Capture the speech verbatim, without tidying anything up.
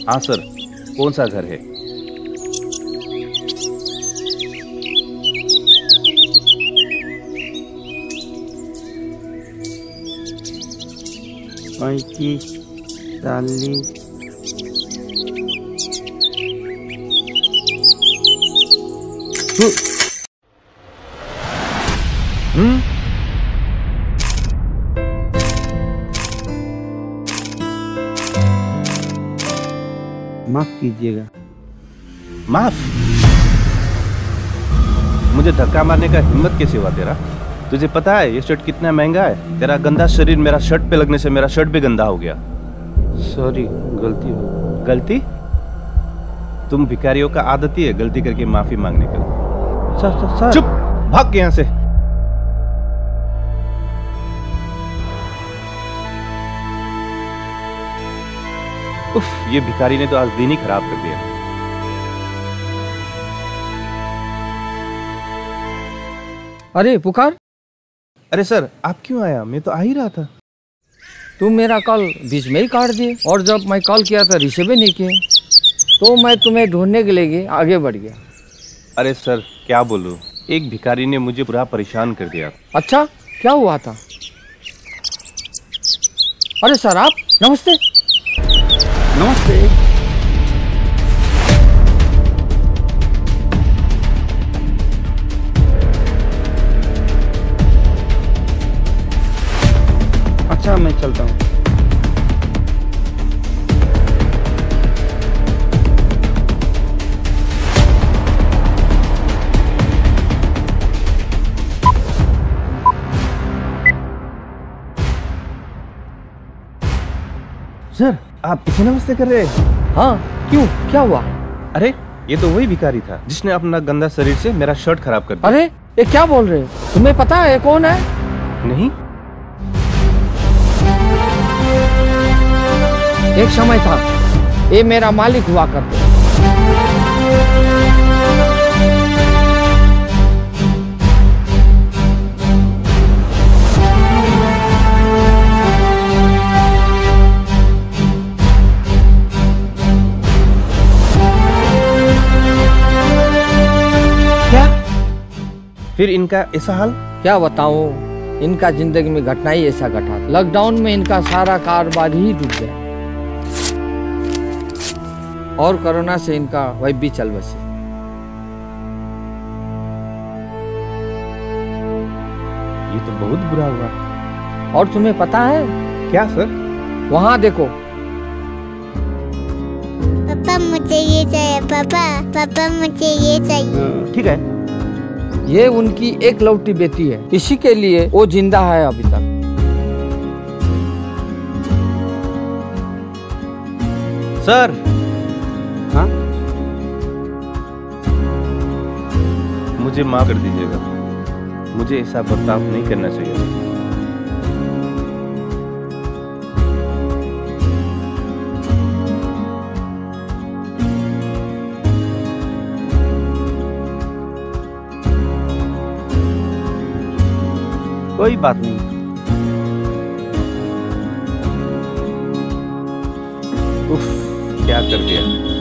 हाँ सर, कौन सा घर है? पैंतीस, चालीस, हम्म माफ कीजिएगा। माफ? मुझे धक्का मारने का हिम्मत कैसे हुआ तेरा? तुझे पता है ये शर्ट कितना महंगा है? तेरा गंदा शरीर मेरा शर्ट पे लगने से मेरा शर्ट भी गंदा हो गया। सॉरी, गलती हो। गलती? तुम भिखारियों का आदत ही है गलती करके माफी मांगने का। सर सर सर चुप, भाग यहाँ से। उफ, ये भिखारी ने तो आज दिन ही खराब कर दिया। अरे पुकार। अरे सर, आप क्यों आया? मैं तो आ ही रहा था। तुम मेरा कॉल बीच में ही काट दिए, और जब मैं कॉल किया था रिसीव ही नहीं किए, तो मैं तुम्हें ढूंढने के लिए आगे बढ़ गया। अरे सर, क्या बोलूं, एक भिखारी ने मुझे पूरा परेशान कर दिया। अच्छा, क्या हुआ था? अरे सर, आप? नमस्ते। नमस्ते। अच्छा, मैं चलता हूँ। सर, आप इसे नमस्ते कर रहे हैं? हाँ, क्यों, क्या हुआ? अरे, ये तो वही भिखारी था जिसने अपना गंदा शरीर से मेरा शर्ट खराब कर दिया। अरे, ये क्या बोल रहे हो? तुम्हें पता है कौन है? नहीं। एक समय था, ये मेरा मालिक हुआ करते। फिर इनका ऐसा हाल? क्या बताऊं, इनका जिंदगी में घटना ही ऐसा घटा। लॉकडाउन में इनका सारा कारोबार ही डूब गया, और कोरोना से इनका वही भी चल बसे। ये तो बहुत बुरा हुआ। और तुम्हें पता है क्या सर? वहाँ देखो। पापा मुझे ये चाहिए, पापा पापा मुझे ये चाहिए। ठीक है। ये उनकी एक लौटी बेटी है, इसी के लिए वो जिंदा है अभी तक। सर। हाँ? मुझे माफ कर दीजिएगा, मुझे ऐसा बर्ताव नहीं करना चाहिए। कोई बात नहीं। उफ, क्या कर दिया।